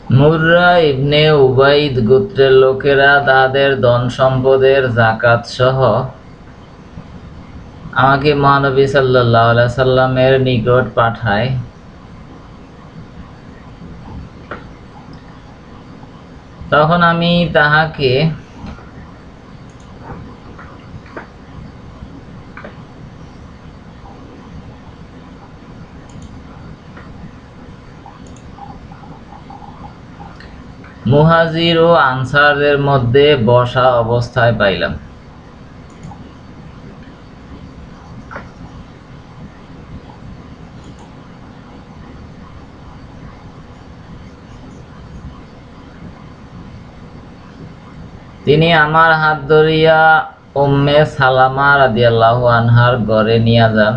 মুররা ইবনে উবাইদ গোত্রের লোকেরা তাদের ধন সম্পদের যাকাত সহ আমাকে মহানবী সাল্লাল্লাহু আলাইহি সাল্লামের নিকট পাঠায়। তখন আমি তাহাকে মুহাজির ও আনসারদের মধ্যে বসা অবস্থায় পাইলাম। তিনি আমার হাত ধরিয়া উম্মে সালামা রাদিয়াল্লাহু আনহার ঘরে নিয়ে যান।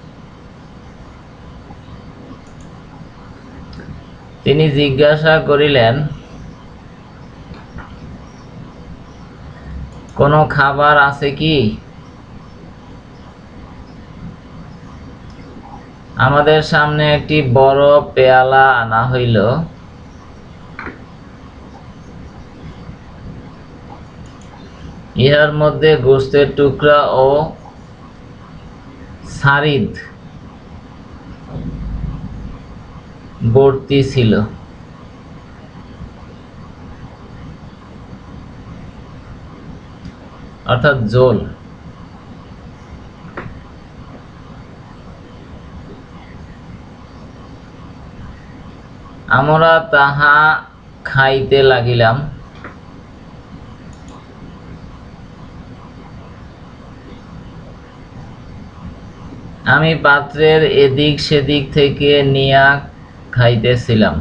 তিনি জিজ্ঞাসা করিলেন, কোনো খাবার আছে কি? আমাদের সামনে একটি বড় পেয়ালা আনা হইল। ইহার মধ্যে গোশতের টুকরা ও সারিদ ভর্তি ছিল। অর্থাৎ জোল। আমরা তাহা খাইতে লাগিলাম। আমি পাত্রের এদিক সেদিক থেকে নিয়া খাইতেছিলাম।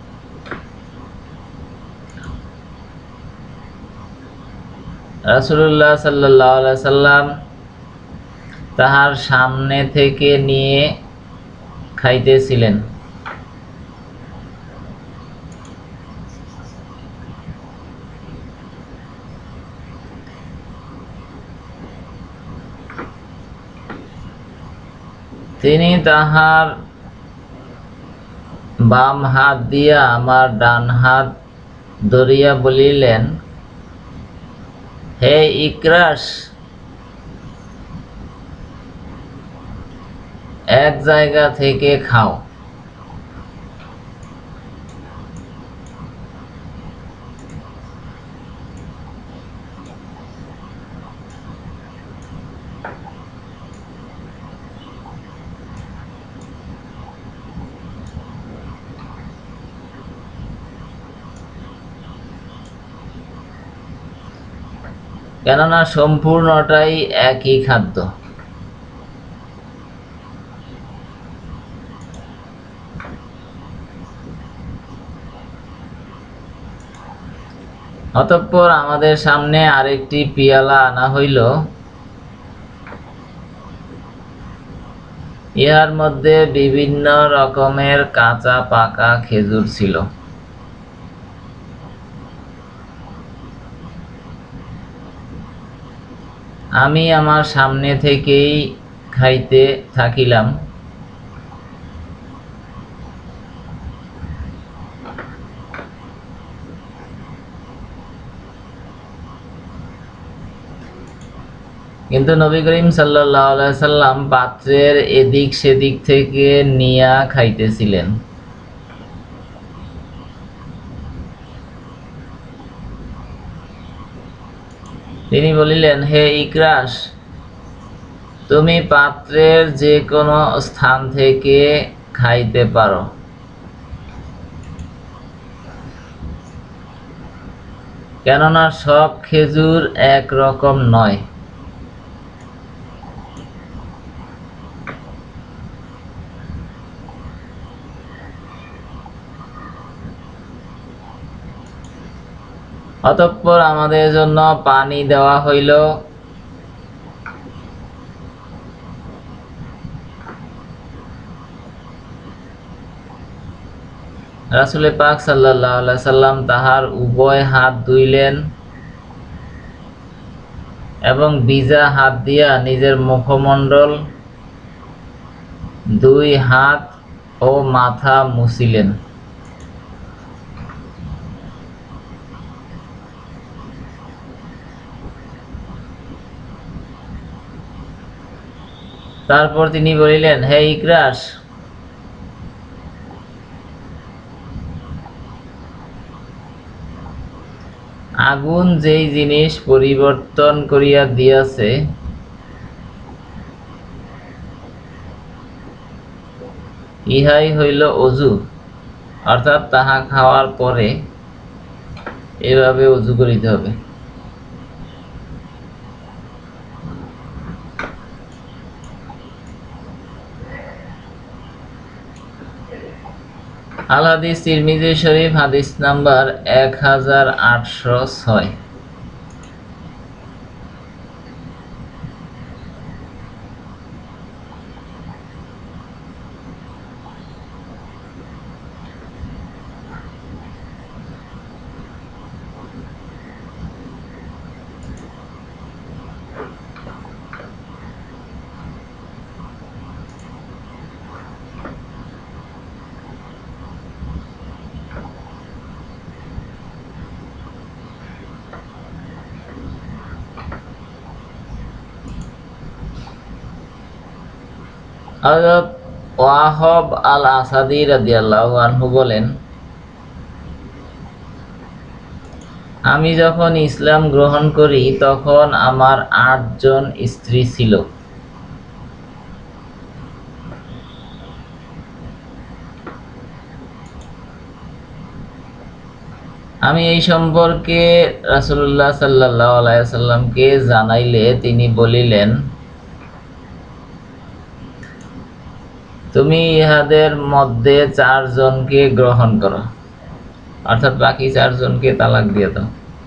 রাসূলুল্লাহ সাল্লাল্লাহু আলাইহি সাল্লাম তাহার সামনে থেকে নিয়ে খাইতেছিলেন। তিনি তাহার বাম হাত দিয়া আমার ডান হাত ধরিয়া বলিলেন, হে ইকরাস, এক জায়গা থেকে খাও। কেননা সম্পূর্ণটাই একই খাদ্য। অতঃপর আমাদের সামনে আরেকটি পিয়ালা আনা হইল। ইহার মধ্যে বিভিন্ন রকমের কাঁচা পাকা খেজুর ছিল। আমি আমার সামনে থেকেই খাইতে থাকিলাম। কিন্তু নবী করিম সাল্লাল্লাহু আলাইহি সাল্লাম পাত্রের এদিক সেদিক থেকে নিয়া খাইতেছিলেন। তিনি বলিলেন, হে ইকরাস, তুমি পাত্রের যে কোনো স্থান থেকে খাইতে পারো, কেননা সব খেজুর এক রকম নয়। অতঃপর আমাদের জন্য পানি দেওয়া হইল। রাসূল পাক সাল্লাল্লাহু আলাইহি সাল্লাম তাহার উভয় হাত ধুইলেন এবং ভিজা হাত দিয়া নিজের মুখমণ্ডল, দুই হাত ও মাথা মুছিলেন। তারপর তিনি বলিলেন, হে ইকরাস, আগুন যেই জিনিস পরিবর্তন করিয়া দিয়াছে ইহাই হইল অজু, অর্থাৎ তাহা খাওয়ার পরে এভাবে অজু করিতে হবে। আল হাদিস তিরমিজি শরীফ, হাদিস নাম্বার 1806। হযরত ওয়াহব আল আসাদি রাদিয়াল্লাহু আনহু বলেন, আমি যখন ইসলাম গ্রহণ করি তখন আমার 8 জন স্ত্রী ছিল। আমি এই সম্পর্কে রাসূলুল্লাহ সাল্লাল্লাহু আলাইহি ওয়াসাল্লামকে জানাইলে তিনি বলিলেন, তুমি ইহাদের মধ্যে 4 জনকে গ্রহণ করো, অর্থাৎ বাকি 4 জনকে তালাক দিয়ে দাও।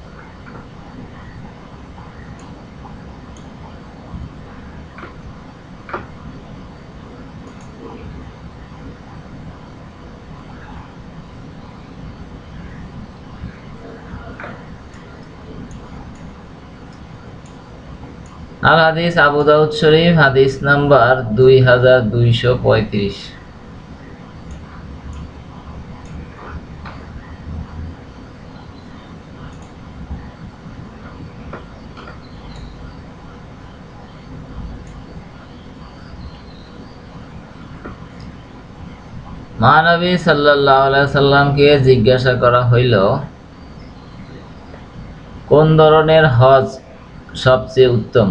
আল হাদিস আবু দাউদ শরীফ, হাদিস নাম্বার 2235। মহানবী সাল্লাল্লাহু আলাইহি সাল্লামকে জিজ্ঞাসা করা হইল, কোন ধরনের হজ সবচেয়ে উত্তম?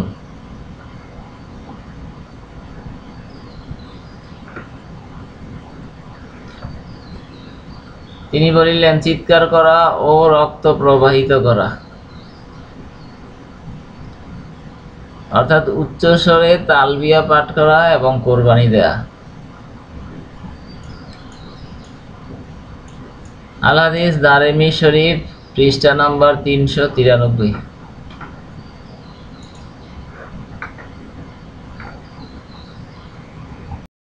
তিনি বলিলেন, চিৎকার করা ও রক্ত প্রবাহিত করা, অর্থাৎ উচ্চ স্বরে তালবিয়া পাঠ করা এবং কোরবানি দেয়া। আল হাদিস দারিমি শরীফ, পৃষ্ঠা নাম্বার 393।